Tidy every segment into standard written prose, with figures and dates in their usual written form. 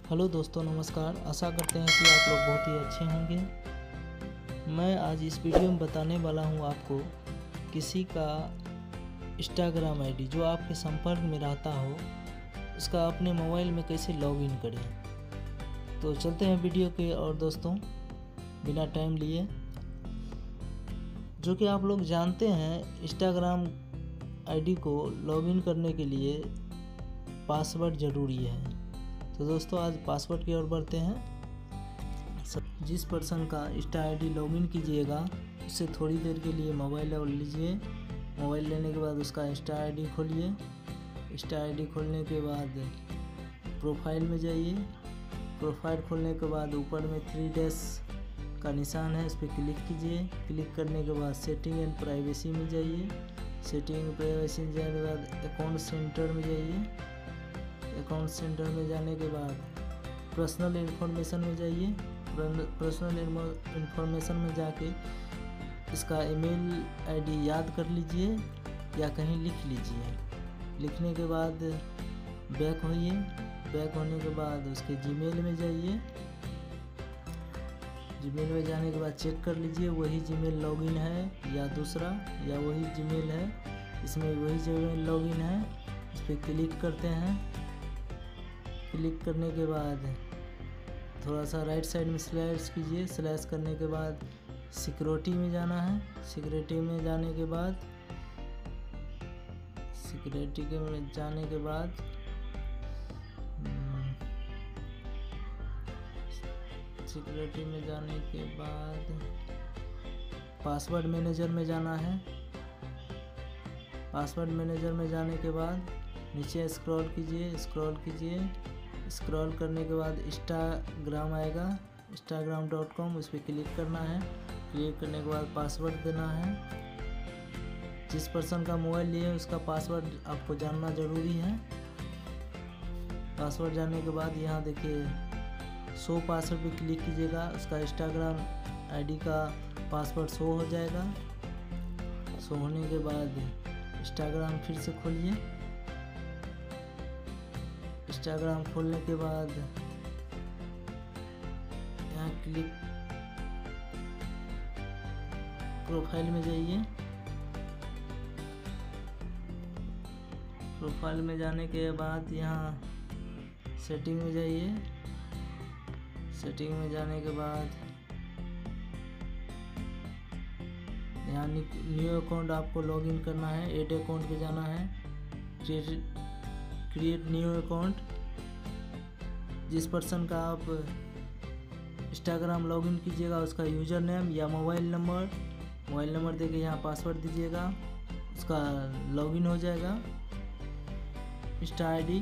Hello दोस्तों, नमस्कार। आशा करते हैं कि आप लोग बहुत ही अच्छे होंगे। मैं आज इस वीडियो में बताने वाला हूं आपको किसी का इंस्टाग्राम आईडी जो आपके संपर्क में रहता हो उसका अपने मोबाइल में कैसे लॉगिन करें। तो चलते हैं वीडियो के। और दोस्तों, बिना टाइम लिए, जो कि आप लोग जानते हैं, इंस्टाग्राम आईडी को लॉगिन करने के लिए पासवर्ड ज़रूरी है। तो दोस्तों, आज पासवर्ड की ओर बढ़ते हैं। जिस पर्सन का इंस्टा आईडी लॉगिन कीजिएगा उससे थोड़ी देर के लिए मोबाइल लीजिए। मोबाइल लेने के बाद उसका इंस्टा आईडी खोलिए। इंस्टा आईडी खोलने के बाद प्रोफाइल में जाइए। प्रोफाइल खोलने के बाद ऊपर में 3 डैश का निशान है, उस पर क्लिक कीजिए। क्लिक करने के बाद सेटिंग एंड प्राइवेसी में जाइए। सेटिंग एंड प्राइवेसी में जाने के बाद अकाउंट सेंटर में जाइए। अकाउंट सेंटर में जाने के बाद पर्सनल इन्फॉर्मेशन में जाइए। पर्सनल इन्फॉर्मेशन में जाके इसका ईमेल आईडी याद कर लीजिए या कहीं लिख लीजिए। लिखने के बाद बैक होइए। बैक होने के बाद उसके जीमेल में जाइए। जीमेल में जाने के बाद चेक कर लीजिए वही जीमेल लॉगिन है या दूसरा, या वही जीमेल है, इसमें वही जीमेल लॉगिन है। इस पर क्लिक करते हैं। क्लिक करने के बाद थोड़ा सा राइट साइड में स्लैश कीजिए। स्लैश करने के बाद सिक्योरिटी में जाना है। सिक्योरिटी में जाने के बाद पासवर्ड मैनेजर में जाना है। पासवर्ड मैनेजर में जाने के बाद नीचे स्क्रॉल कीजिए। स्क्रॉल करने के बाद इंस्टाग्राम आएगा, instagram.com, उस पर क्लिक करना है। क्लिक करने के बाद पासवर्ड देना है। जिस पर्सन का मोबाइल लिए उसका पासवर्ड आपको जानना ज़रूरी है। पासवर्ड जानने के बाद यहाँ देखिए शो पासवर्ड पे क्लिक कीजिएगा। उसका इंस्टाग्राम आईडी का पासवर्ड शो हो जाएगा। शो होने के बाद इंस्टाग्राम फिर से खोलिए। इंस्टाग्राम खोलने के बाद यहाँ क्लिक प्रोफाइल में जाइए। प्रोफाइल में जाने के बाद यहाँ सेटिंग में जाइए। सेटिंग में जाने के बाद यहाँ न्यू अकाउंट आपको लॉगिन करना है। ऐड अकाउंट पे जाना है। Create new account. जिस पर्सन का आप इंस्टाग्राम लॉगिन कीजिएगा उसका यूज़र नेम या मोबाइल नंबर देके यहाँ पासवर्ड दीजिएगा। उसका लॉगिन हो जाएगा इंस्टा आईडी।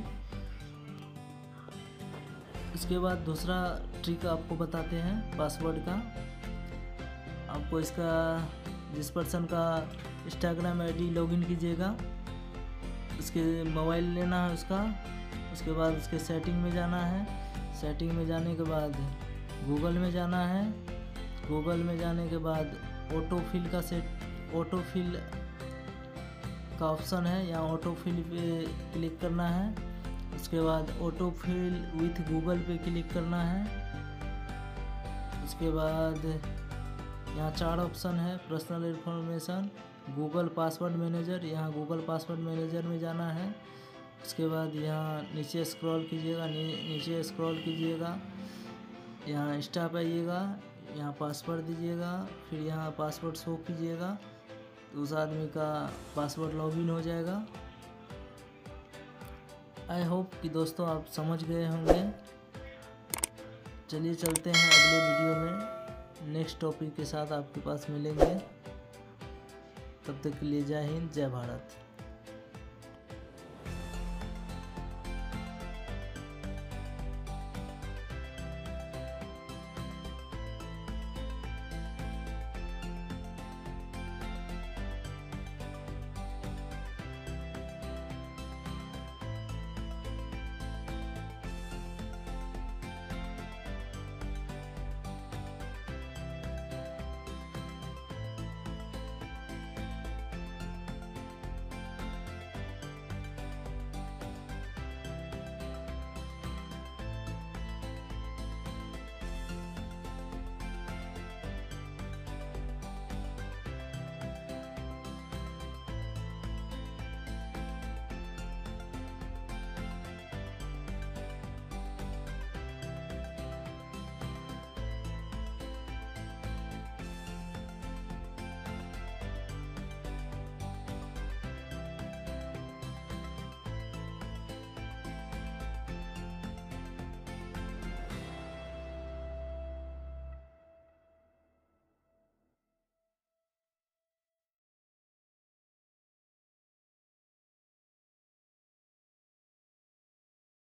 इसके बाद दूसरा ट्रिक आपको बताते हैं पासवर्ड का। आपको इसका जिस पर्सन का इंस्टाग्राम आईडी लॉगिन कीजिएगा उसके मोबाइल लेना है उसका। उसके बाद उसके सेटिंग में जाना है। सेटिंग में जाने के बाद गूगल में जाना है। गूगल में जाने के बाद ऑटोफिल का ऑप्शन है, यहाँ ऑटोफिल पे क्लिक करना है। उसके बाद ऑटोफिल विथ गूगल पे क्लिक करना है। उसके बाद यहाँ 4 ऑप्शन है। Personal information, Google password manager, यहाँ गूगल पासवर्ड मैनेजर में जाना है। उसके बाद यहाँ नीचे स्क्रॉल कीजिएगा। यहाँ इंस्टा पे आइएगा, यहाँ पासवर्ड दीजिएगा, फिर यहाँ पासवर्ड शो कीजिएगा तो उस आदमी का पासवर्ड लॉगिन हो जाएगा। आई होप कि दोस्तों आप समझ गए होंगे। चलिए चलते हैं अगले वीडियो में। नेक्स्ट टॉपिक के साथ आपके पास मिलेंगे। तब तक के लिए जय हिंद, जय भारत।